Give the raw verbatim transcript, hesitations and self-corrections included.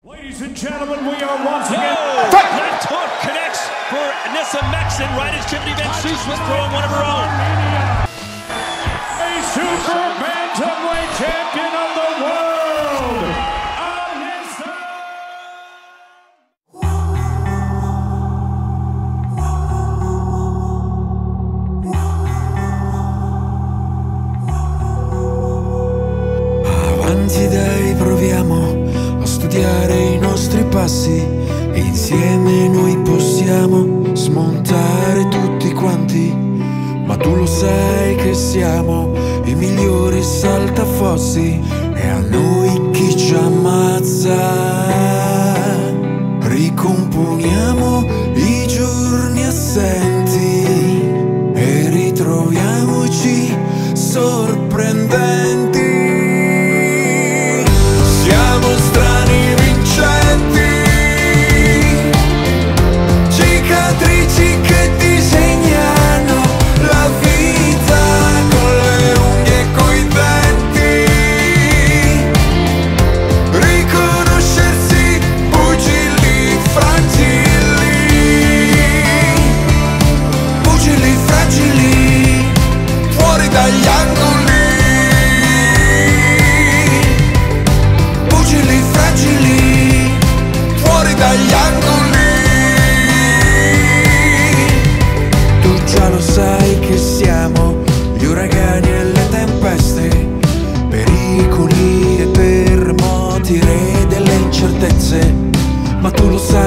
Ladies and gentlemen, we are once again. Oh, left hook connects for Nissa Mexen right as Tiffany Van Soos was throwing one of her own. A super bantamweight champion of the world, Anissa. Avanti dai, proviamo a studiare i nostri passi e insieme noi possiamo smontare tutti quanti. Ma tu lo sai che siamo i migliori saltafossi e a noi chi ci ammazza. Ricomponiamo i giorni assenti e ritroviamoci sorprendenti. Siamo strani vincenti, cicatrici che disegnano la vita con le unghie e coi denti. Riconoscersi pugili fragili, pugili fragili, fuori dagli angoli. Pugili fragili, fuori dagli angoli. Tu già lo sai che siamo gli uragani e le tempeste, pericoli e terremoti, re delle incertezze. Ma tu lo sai